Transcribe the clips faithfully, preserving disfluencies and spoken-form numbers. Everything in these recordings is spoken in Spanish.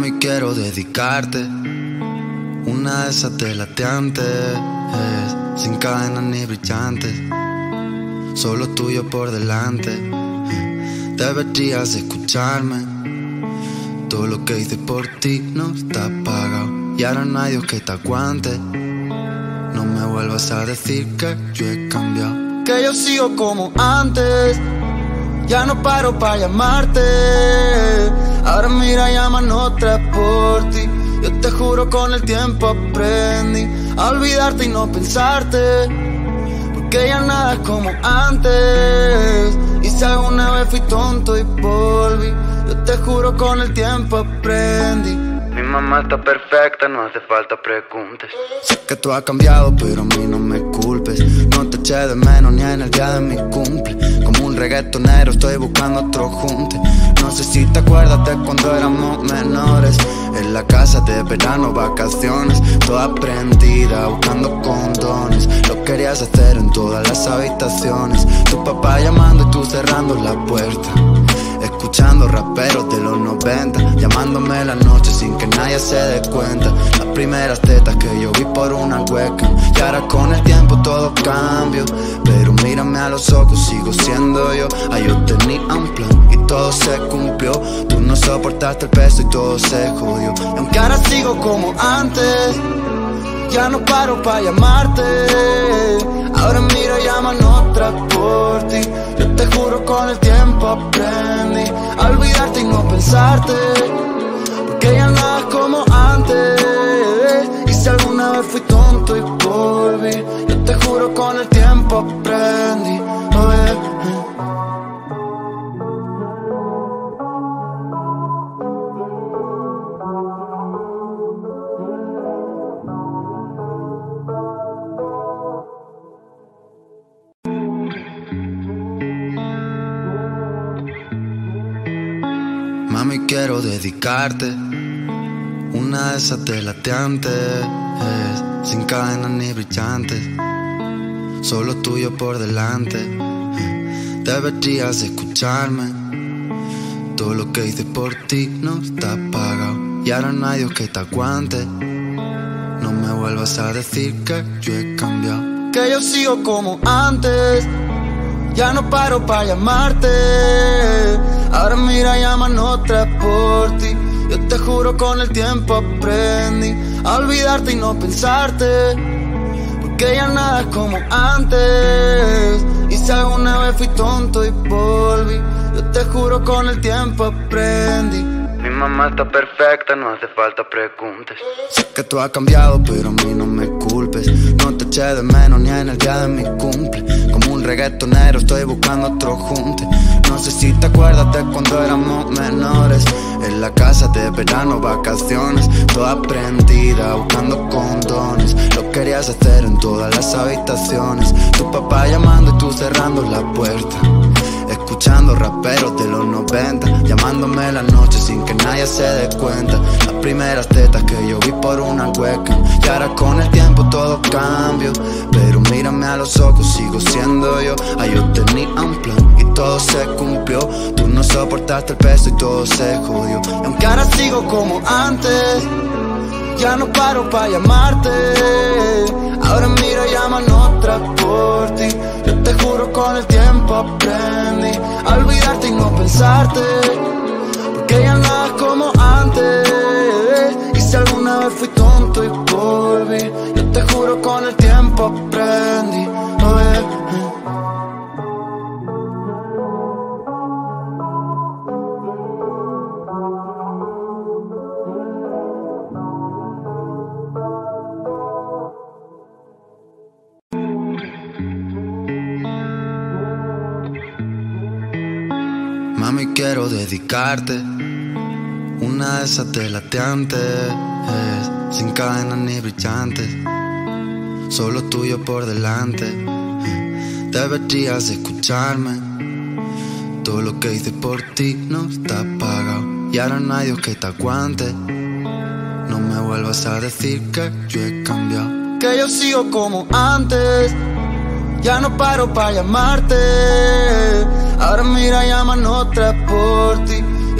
Mami, quiero dedicarte una de esas delateantes, eh, sin cadenas ni brillantes, solo tuyo por delante. eh, Deberías escucharme, todo lo que hice por ti no está pagado, y ahora no hay Dios que te aguante. No me vuelvas a decir que yo he cambiado, que yo sigo como antes. Ya no paro para llamarte. Ahora mira, llaman otra por ti. Yo te juro con el tiempo aprendí a olvidarte y no pensarte, porque ya nada es como antes. Y si alguna vez fui tonto y volví, yo te juro con el tiempo aprendí. Mi mamá está perfecta, no hace falta preguntes. Sé que tú has cambiado, pero a mí no me culpes. No te eché de menos ni en el día de mi cumple. Como un reggaetonero estoy buscando otro junte. No sé si te acuerdas de cuando éramos menores, en la casa de verano, vacaciones, toda prendida, buscando condones. Lo querías hacer en todas las habitaciones. Tu papá llamando y tú cerrando la puerta, escuchando raperos de los noventa, llamándome la noche sin que nadie se dé cuenta. Las primeras tetas que yo vi por una hueca, y ahora con el tiempo todo cambio. Pero mírame a los ojos, sigo siendo yo. Ay, yo tenía un plan y todo se cumplió. Tú no soportaste el peso y todo se jodió. Y aunque ahora sigo como antes, ya no paro para llamarte. Ahora mira, llaman otra por ti. Yo te juro con el tiempo aprendí a olvidarte y no pensarte, porque ya nada es como antes. Y si alguna vez fui tonto y volví, yo te juro con el tiempo aprendí. Oh, yeah. Mami, quiero dedicarte una de esas delateantes, eh, sin cadenas ni brillantes, solo tuyo por delante. eh, Deberías escucharme, todo lo que hice por ti no está pagado, y ahora no hay Dios que te aguante. No me vuelvas a decir que yo he cambiado, que yo sigo como antes. Ya no paro para llamarte. Ahora mira, llaman otra por ti. Yo te juro con el tiempo aprendí a olvidarte y no pensarte, porque ya nada es como antes. Y si alguna vez fui tonto y volví, yo te juro con el tiempo aprendí. Mi mamá está perfecta, no hace falta preguntes. Sé que tú has cambiado, pero a mí no me culpes. No te eché de menos ni en el día de mi cumple. Como un reggaetonero estoy buscando otro junte. No sé si te acuerdas de cuando éramos menores, en la casa de verano, vacaciones, toda prendida, buscando condones. Lo querías hacer en todas las habitaciones. Tu papá llamando y tú cerrando la puerta, escuchando raperos de los noventa, llamándome la noche sin que nadie se dé cuenta. Las primeras tetas que yo vi por una hueca, y ahora con el tiempo todo cambio. Pero mírame a los ojos, sigo siendo yo. Ay, yo tenía un plan y todo se cumplió. Tú no soportaste el peso y todo se jodió. Y aunque ahora sigo como antes, ya no paro para llamarte. Ahora mira, llaman otra por ti. Yo te juro con el tiempo aprendí a olvidarte y no pensarte, porque ya nada es como antes. Y si alguna vez fui tonto y volví, yo te juro con el tiempo aprendí. Oh, yeah. Mami, quiero dedicarte una de esas delateantes, eh, sin cadenas ni brillantes, solo tuyo por delante. eh, Deberías escucharme, todo lo que hice por ti no está pagado, y ahora no hay Dios que te aguante. No me vuelvas a decir que yo he cambiado, que yo sigo como antes. Ya no paro para llamarte. Ahora mira, llaman otra por ti. Yo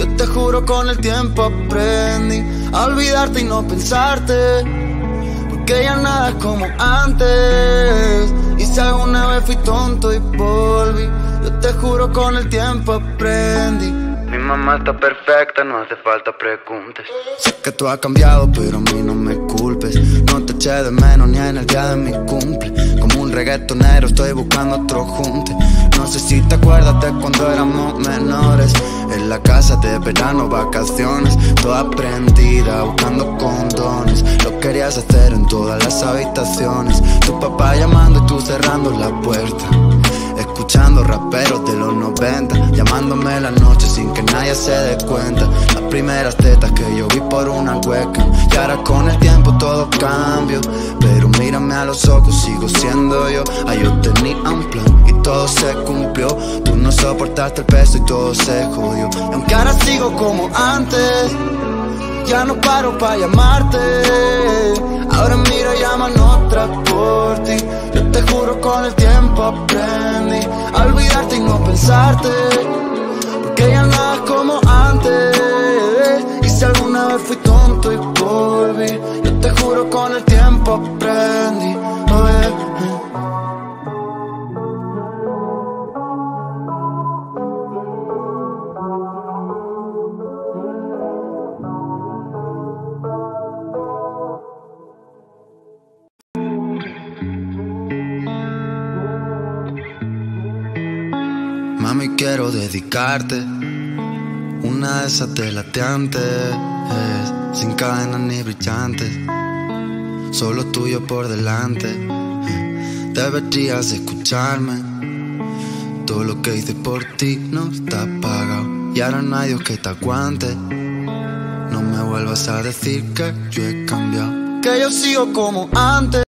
Yo te juro con el tiempo aprendí a olvidarte y no pensarte, porque ya nada es como antes. Y si alguna vez fui tonto y volví, yo te juro con el tiempo aprendí. Mi mamá está perfecta, no hace falta preguntes. Sé que tú has cambiado, pero a mí no me culpes. No te eché de menos ni en el día de mi cumple. Como un reggaetonero estoy buscando otro junte. No sé si te acuerdas de cuando éramos menores, en la casa de verano, vacaciones, toda prendida, buscando condones. Lo querías hacer en todas las habitaciones. Tu papá llamando y tú cerrando la puerta, escuchando raperos de los noventa, llamándome la noche sin que nadie se dé cuenta. Las primeras tetas que yo vi por una webcam. Y ahora con el tiempo todo cambio, pero mírame a los ojos, sigo siendo yo. Ay, yo tenía un plan y todo se cumplió. Tú no soportaste el peso y todo se jodió. Y aunque ahora sigo como antes, ya no paro pa' llamarte. Ahora mira, llaman otra por ti. Yo te juro con el tiempo aprendí a olvidarte y no pensarte, porque ya nada es como antes. Y si alguna vez fui tonto y volví, yo te juro con el tiempo aprendí. Oh, yeah. Mami, quiero dedicarte una de esas delateantes, sin cadenas ni brillantes, solo tuyo por delante. Deberías escucharme, todo lo que hice por ti no está pagado. Y ahora no hay Dios que te aguante. No me vuelvas a decir que yo he cambiado, que yo sigo como antes.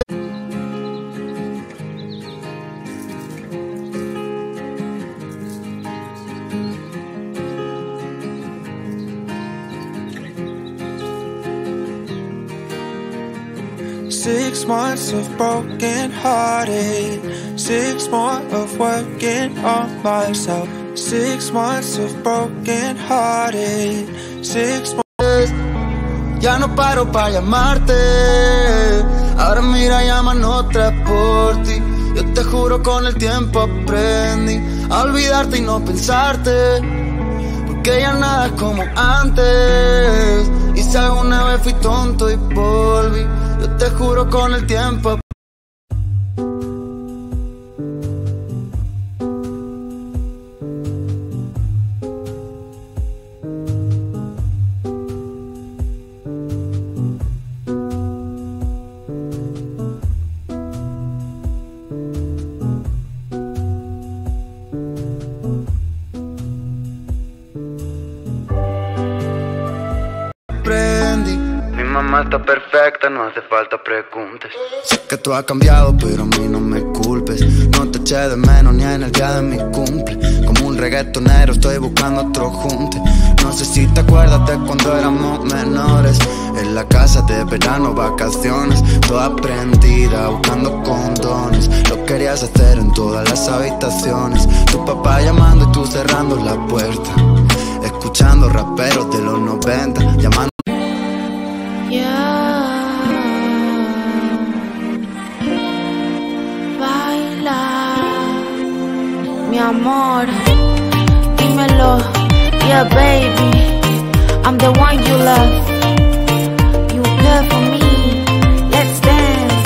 Six months of broken hearted, six more of working on myself. Six months of broken hearted, six more. Ya no paro pa' llamarte. Ahora mira, llaman otra por ti. Yo te juro con el tiempo aprendí a olvidarte y no pensarte, porque ya nada es como antes. Y si alguna vez fui tonto y volví, yo te juro con el tiempo. Mi mamá está perfecta, no hace falta preguntes. Sé que tú has cambiado, pero a mí no me culpes. No te eché de menos ni en el día de mi cumple. Como un reggaetonero estoy buscando otro junte. No sé si te acuerdas de cuando éramos menores, en la casa de verano, vacaciones, toda prendida, buscando condones. Lo querías hacer en todas las habitaciones. Tu papá llamando y tú cerrando la puerta, escuchando raperos de los noventa, llamando. Yeah. Baila, mi amor, dímelo. Yeah, baby, I'm the one you love. You care for me, let's dance.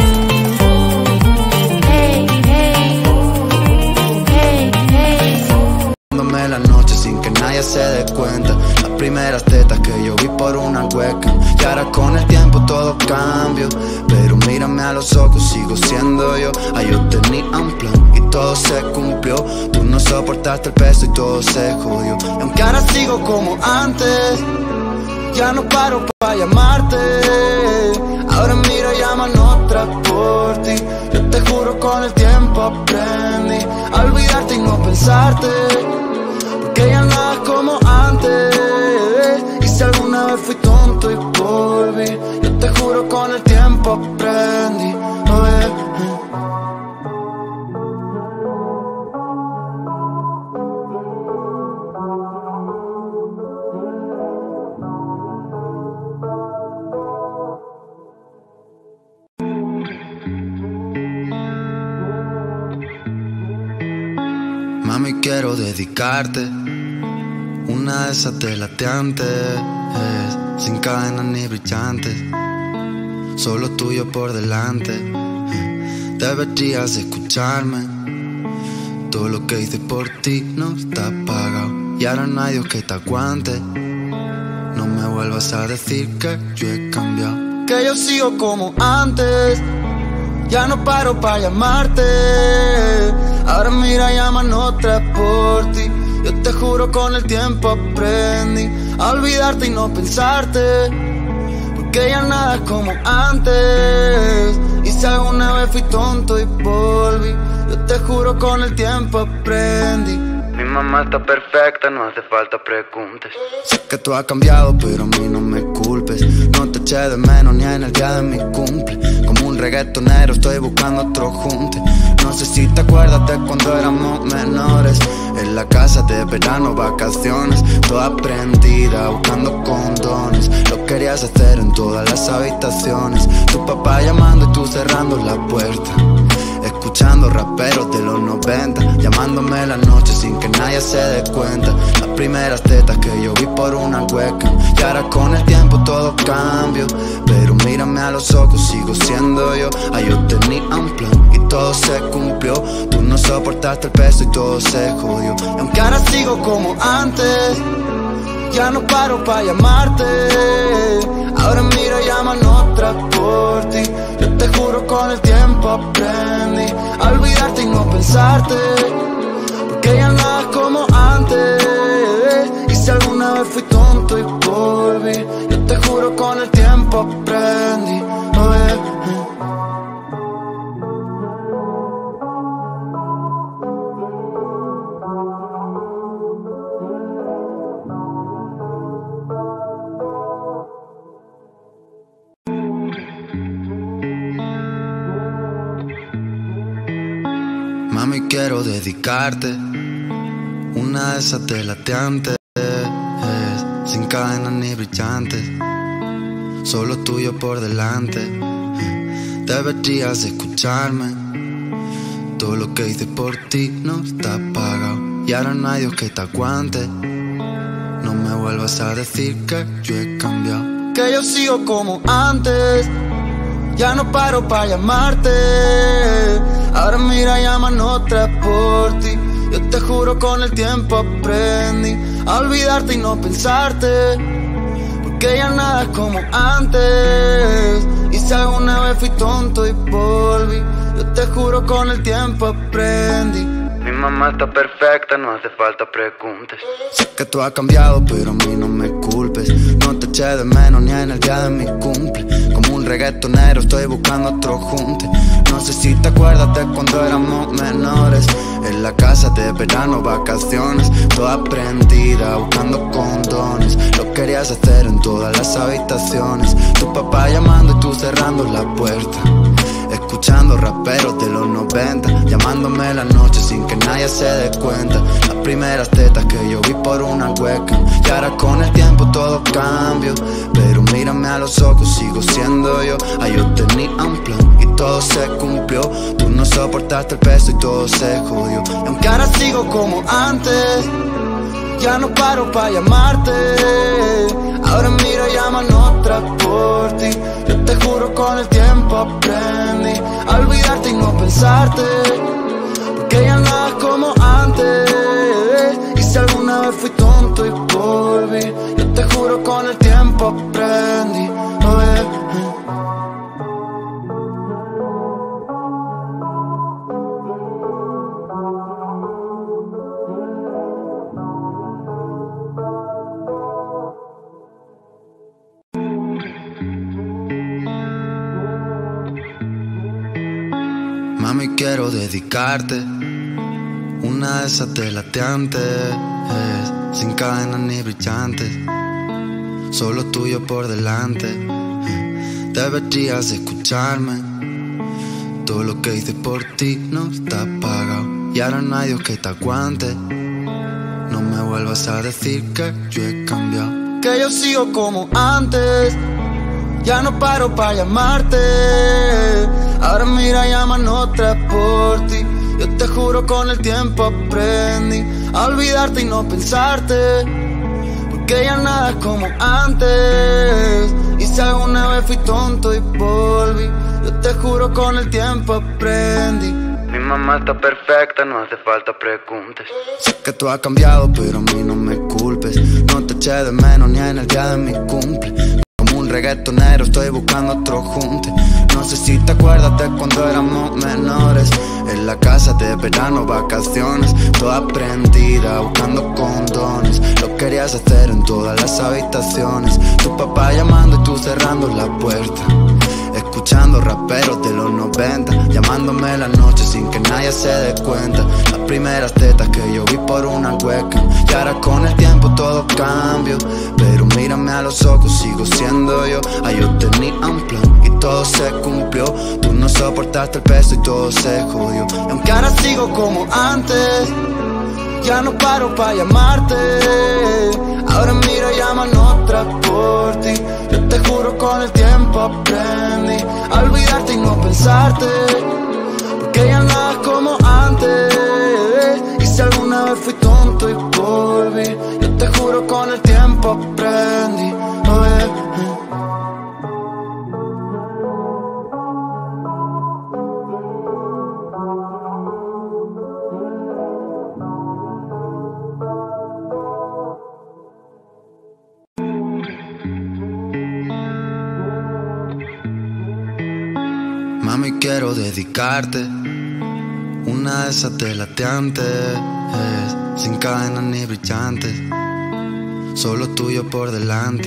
Hey, hey, hey, hey. Dándome la noche sin que nadie se dé cuenta. Las primeras tetas que yo vi por una webcam. Y ahora con el tiempo todo cambio, pero mírame a los ojos, sigo siendo yo. Ay, yo tenía un plan y todo se cumplió. Tú no soportaste el peso y todo se jodió. Y aunque ahora sigo como antes, ya no paro pa' llamarte. Ahora mira, llaman otra por ti. Yo te juro con el tiempo aprendí a olvidarte y no pensarte, porque ya nada es como antes. Y si alguna vez fui tonto y volví, yo te juro con el tiempo aprendí. Oh, yeah. Mami, quiero dedicarte una de esas delatantes, sin cadenas ni brillantes, solo tuyo por delante. Deberías escucharme, todo lo que hice por ti no está pagado, y ahora no hay Dios que te aguante. No me vuelvas a decir que yo he cambiado, que yo sigo como antes. Ya no paro para llamarte, ahora mira, llaman otra por ti. Yo te juro con el tiempo aprendí a olvidarte y no pensarte, porque ya nada es como antes. Y si alguna vez fui tonto y volví, yo te juro con el tiempo aprendí. Mi mamá está perfecta, no hace falta preguntes. Sé que tú has cambiado, pero a mí no me culpes. No te eché de menos ni en el día de mi cumple. Como un reggaetonero estoy buscando otro junte. No sé si te acuerdas de cuando éramos menores, en la casa de verano, vacaciones, toda prendida, buscando condones. Lo querías hacer en todas las habitaciones, tu papá llamando y tú cerrando la puerta, escuchando raperos de los noventa, llamándome la noche sin que nadie se dé cuenta. Las primeras tetas que yo vi por una webcam, y ahora con el tiempo todo cambio, pero mírame a los ojos, sigo siendo yo. Ay, yo tenía un plan y todo se cumplió. Tú no soportaste el peso y todo se jodió. Y aunque ahora sigo como antes, ya no paro para llamarte. Ahora mira, llaman otra por ti. Yo te juro con el tiempo aprendí a olvidarte y no pensarte, porque ya nada es como antes. Y si alguna vez fui tonto y volví, yo te juro con el tiempo aprendí. Oh, yeah. Mami, quiero dedicarte una de esas delatantes, sin cadenas ni brillantes, solo tuyo por delante. Deberías escucharme, todo lo que hice por ti no está pagado, y ahora no hay Dios que te aguante. No me vuelvas a decir que yo he cambiado, que yo sigo como antes. Ya no paro para llamarte, ahora mira, llaman otra por ti. Yo te juro con el tiempo aprendí a olvidarte y no pensarte, porque ya nada es como antes. Y si alguna vez fui tonto y volví, yo te juro con el tiempo aprendí. Mi mamá está perfecta, no hace falta preguntes. Sé que tú has cambiado, pero a mí no me culpes. No te eché de menos ni en el día de mi cumple. Como un reggaetonero estoy buscando otro junte. No sé si te acuerdas de cuando éramos menores, en la casa de verano, vacaciones, toda prendida, buscando condones. Lo querías hacer en todas las habitaciones, tu papá llamando y tú cerrando la puerta, escuchando raperos de los noventa, llamándome la noche sin que nadie se dé cuenta. Las primeras tetas que yo vi por una webcam, y ahora con el tiempo todo cambio, pero mírame a los ojos, sigo siendo yo. Ay, yo tenía un plan y todo se cumplió. Tú no soportaste el peso y todo se jodió. Y aunque ahora sigo como antes, ya no paro para llamarte. Ahora mira, llaman otra por ti. Yo te juro con el tiempo aprendí a olvidarte y no pensarte, porque ya nada es como antes. Y si alguna vez fui tonto y volví, yo te juro con el tiempo aprendí. Oh, yeah. Mami, quiero dedicarte una de esas delatantes, sin cadenas ni brillantes, solo tuyo por delante. Deberías escucharme, todo lo que hice por ti no está pagado, y ahora no hay Dios que te aguante. No me vuelvas a decir que yo he cambiado, que yo sigo como antes. Ya no paro para llamarte, ahora mira, llaman otra por ti. Yo te juro con el tiempo aprendí a olvidarte y no pensarte, porque ya nada es como antes. Y si alguna vez fui tonto y volví, yo te juro con el tiempo aprendí. Mi mamá está perfecta, no hace falta preguntes. Sé que tú has cambiado, pero a mí no me culpes. No te eché de menos ni en el día de mi cumple. Como un reggaetonero estoy buscando otro junte. No sé si te acuerdas de cuando éramos menores, en la casa de verano, vacaciones, toda prendida, buscando condones. Lo querías hacer en todas las habitaciones. Tu papá llamando y tú cerrando la puerta, escuchando raperos de los noventa, llamándome la noche sin que nadie se dé cuenta. Las primeras tetas que yo vi por una webcam. Y ahora con el tiempo todo cambio, pero mírame a los ojos, sigo siendo yo. Ay, yo tenía un plan y todo se cumplió. Tú no soportaste el peso y todo se jodió. Y aunque ahora sigo como antes, ya no paro pa' llamarte. Ahora mira, llaman otra por ti. Yo te juro con el tiempo aprendí a olvidarte y no pensarte, porque ya nada es como antes. Y si alguna vez fui tonto y volví, yo te juro con el tiempo aprendí. Oh, yeah. Mami, quiero dedicarte una de esas telateantes, sin cadenas ni brillantes, solo tuyo por delante.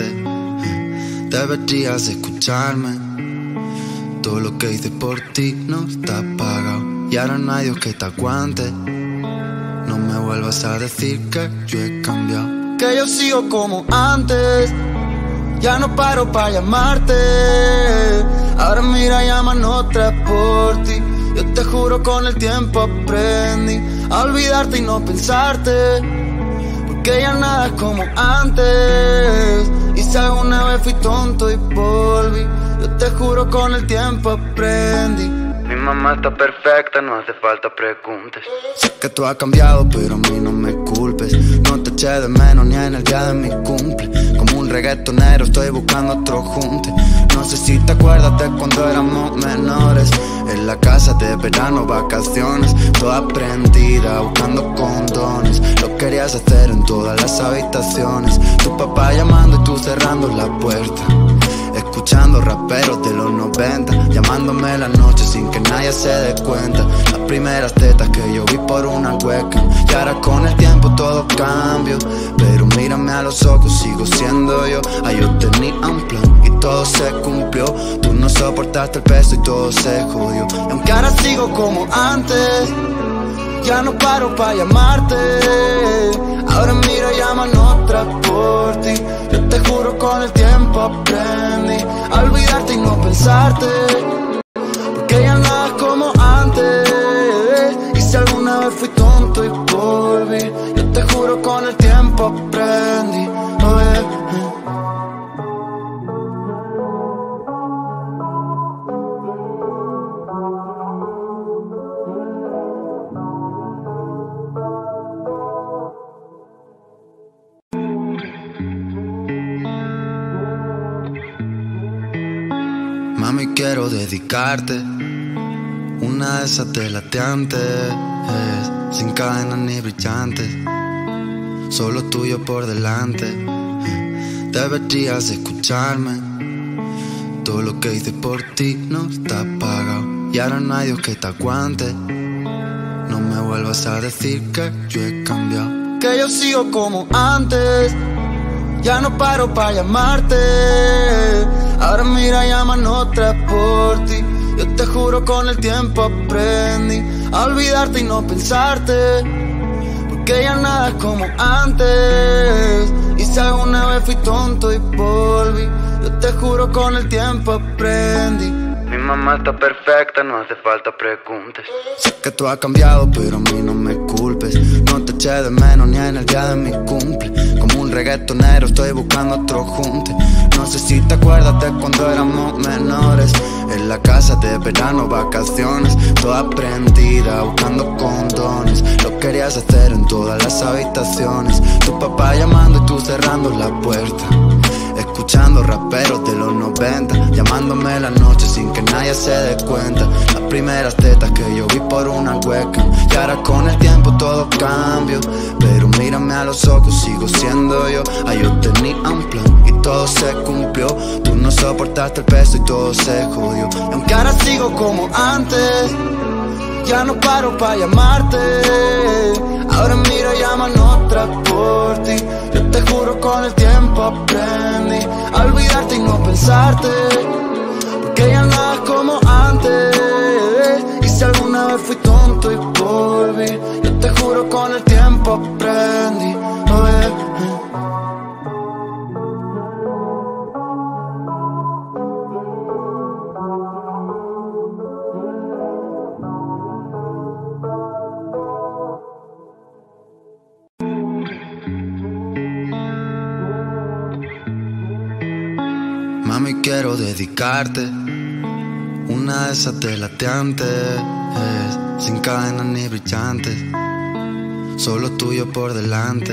Deberías escucharme, todo lo que hice por ti no está pagado. Y ahora no hay Dios que te aguante. No me vuelvas a decir que yo he cambiado, que yo sigo como antes. Ya no paro pa' llamarte. Ahora mira, llaman otra por ti. Yo te juro con el tiempo aprendí a olvidarte y no pensarte, porque ya nada es como antes. Y si alguna vez fui tonto y volví, yo te juro con el tiempo aprendí. Mi mamá está perfecta, no hace falta preguntes. Sé que tú has cambiado, pero a mí no me culpes. No te eché de menos ni en el día de mi cumple. Como un reggaetonero estoy buscando otro junte. No sé si te acuerdas de cuando éramos menores, en la casa de verano, vacaciones, toda prendida, buscando condones. Lo querías hacer en todas las habitaciones. Tu papá llamando y tú cerrando la puerta, escuchando raperos de los noventa, llamándome la noche sin que nadie se dé cuenta. Las primeras tetas que yo vi por una webcam. Y ahora con el tiempo todo cambio, pero mírame a los ojos, sigo siendo yo. Ay, yo tenía un plan y todo se cumplió. Tú no soportaste el peso y todo se jodió. Y aunque ahora sigo como antes, ya no paro pa' llamarte. Ahora mira, llaman otra por ti. Yo te juro con el tiempo aprendí a olvidarte y no pensarte, porque ya nada es como antes. Y si alguna vez fui tonto y volví, yo te juro con el tiempo aprendí. Oh, yeah. Mami, quiero dedicarte una de esas telateantes, sin cadenas ni brillantes, solo tuyo por delante. Deberías escucharme, todo lo que hice por ti no está pagado. Y ahora no hay Dios que te aguante. No me vuelvas a decir que yo he cambiado, que yo sigo como antes. Ya no paro pa' llamarte. Ahora mira, llaman otra por ti. Yo te juro con el tiempo aprendí a olvidarte y no pensarte, porque ya nada es como antes. Y si alguna vez fui tonto y volví, yo te juro con el tiempo aprendí. Mi mamá está perfecta, no hace falta preguntes. Sé que tú has cambiado, pero a mí no me culpes. No te eché de menos ni en el día de mi cumple. Como un un reggaetonero estoy buscando otro junte. No sé si te acuerdas de cuando éramos menores, en la casa de verano, vacaciones, toda prendida, buscando condones. Lo querías hacer en todas las habitaciones, tu papá llamando y tú cerrando la puerta, escuchando raperos de los noventa, llamándome la noche sin que nadie se dé cuenta. Las primeras tetas que yo vi por una webcam, y ahora con el tiempo todo cambio, pero mírame a los ojos, sigo siendo yo. Ay, yo tenía un plan y todo se cumplió. Tú no soportaste el peso y todo se jodió. Y aunque ahora sigo como antes, ya no paro pa' llamarte. Ahora mira, llaman otra por ti. Yo te juro con el tiempo aprendí a olvidarte y no pensarte, porque ya nada es como antes. Y si alguna vez fui tonto y volví, yo te juro con el tiempo aprendí. Oh, yeah. Mami, quiero dedicarte una de esas telateantes, sin cadenas ni brillantes, solo tuyo por delante.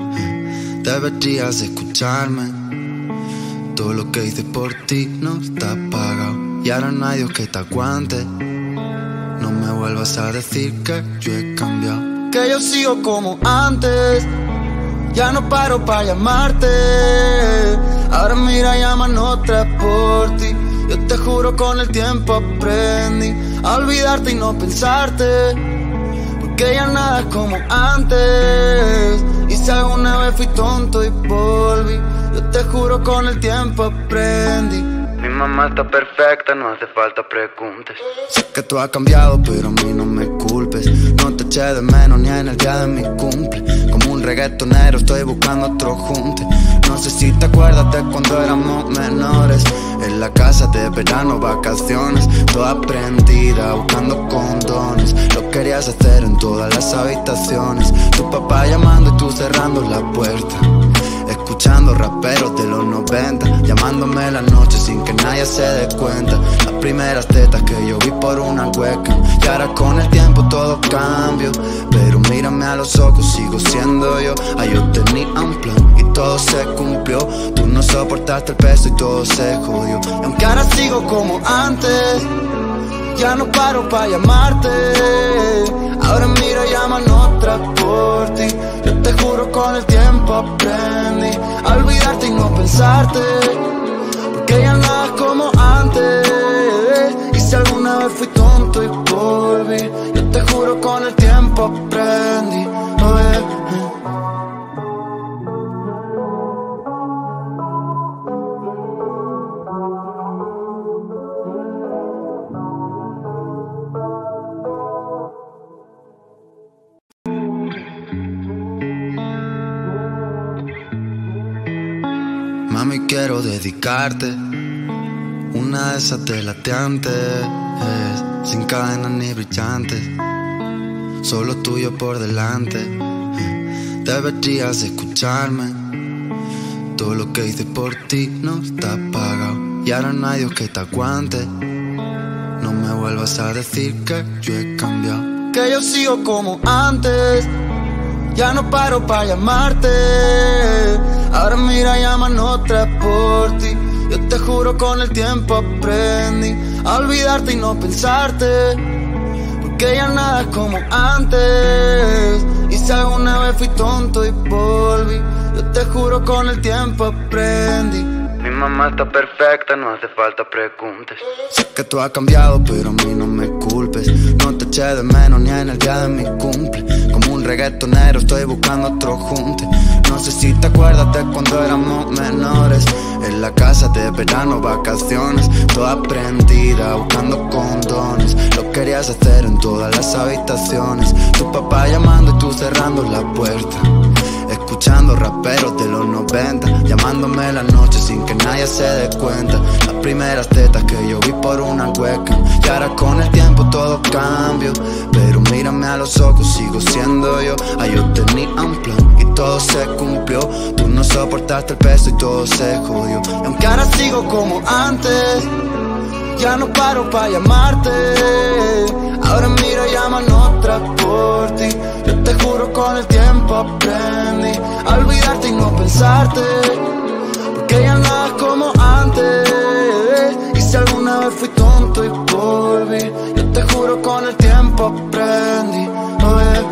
Deberías escucharme, todo lo que hice por ti no está pagado, y ahora no hay Dios que te aguante. No me vuelvas a decir que yo he cambiado, que yo sigo como antes, ya no paro pa' llamarte. Ahora mira, llaman otra por ti. Yo te juro con el tiempo aprendí a olvidarte y no pensarte, porque ya nada es como antes. Y si alguna vez fui tonto y volví, yo te juro con el tiempo aprendí. Mi mamá está perfecta, no hace falta preguntes. Sé que tú has cambiado, pero a mí no me culpes. No te eché de menos ni en el día de mi cumple. Como un reggaetonero estoy buscando otro junte. No sé si te acuerdas de cuando éramos menores, en la casa de verano, vacaciones, toda prendida, buscando condones. Lo querías hacer en todas las habitaciones, tu papá llamando y tú cerrando la puerta, escuchando raperos de los noventa, llamándome la noche sin que nadie se dé cuenta. Las primeras tetas que yo vi por una webcam, y ahora con el tiempo todo cambio, pero mírame a los ojos, sigo siendo yo. Ay, yo tenía un plan y todo se cumplió. Tú no soportaste el peso y todo se jodió. Y aunque ahora sigo como antes, ya no paro pa' llamarte. Ahora mira, llaman otra por ti. Yo te juro con el tiempo aprendí a olvidarte y no pensarte, porque ya nada es como antes. Y si alguna vez fui tonto y volví, yo te juro con el tiempo aprendí. Oh, yeah. Mami, quiero dedicarte una de esas telateantes, sin cadenas ni brillantes, solo tuyo por delante. Deberías escucharme, todo lo que hice por ti no está pagado, y ahora no hay Dios que te aguante. No me vuelvas a decir que yo he cambiado, que yo sigo como antes, ya no paro pa' llamarte. Ahora mira, llaman otra por ti. Yo te juro con el tiempo aprendí a olvidarte y no pensarte, porque ya nada es como antes. Y si alguna vez fui tonto y volví, yo te juro con el tiempo aprendí. Mi mamá está perfecta, no hace falta preguntes. Sé que tú has cambiado, pero a mí no me culpes. No te eché de menos ni en el día de mi cumple. Como un reggaetonero estoy buscando otro junte. No sé si te acuerdas de cuando éramos menores, en la casa de verano, vacaciones, toda prendida, buscando condones. Lo querías hacer en todas las habitaciones, tu papá llamando y tú cerrando la puerta, escuchando raperos de los noventa, llamándome la noche sin que nadie se dé cuenta. Las primeras tetas que yo vi por una webcam, y ahora con el tiempo todo cambio, pero mírame a los ojos, sigo siendo yo. Ay, yo tenía un plan y todo se cumplió. Tú no soportaste el peso y todo se jodió. Y aunque ahora sigo como antes, ya no paro pa' llamarte. Ahora mira, llaman otra por ti. Yo te juro con el tiempo aprendí a olvidarte y no pensarte, porque ya nada es como antes. Y si alguna vez fui tonto y volví, yo te juro con el tiempo aprendí. Oh, yeah.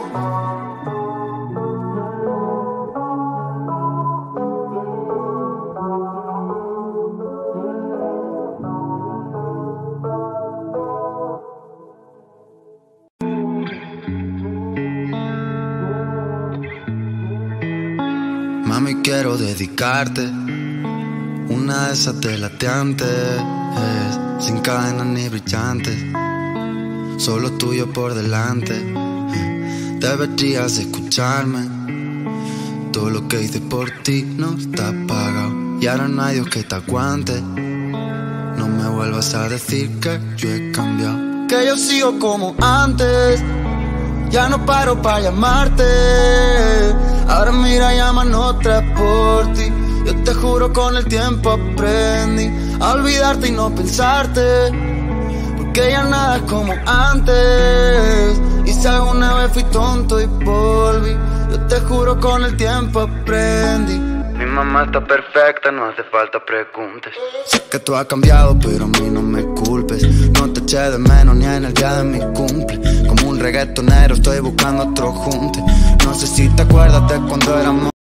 Mami, quiero dedicarte una de esas telateantes, sin cadenas ni brillantes, solo tuyo por delante. Deberías escucharme, todo lo que hice por ti no está pagado. Y ahora no hay Dios que te aguante. No me vuelvas a decir que yo he cambiado, que yo sigo como antes. Ya no paro pa' llamarte. Ahora mira, llaman otra por ti. Yo te juro con el tiempo aprendí a olvidarte y no pensarte, porque ya nada es como antes. Y si alguna vez fui tonto y volví, yo te juro con el tiempo aprendí. Mi mamá está perfecta, no hace falta preguntes. Sé que tú has cambiado, pero a mí no me culpes. No te eché de menos ni en el día de mi cumple. Como un reggaetonero estoy buscando otro junte. No sé si te acuerdas de cuando éramos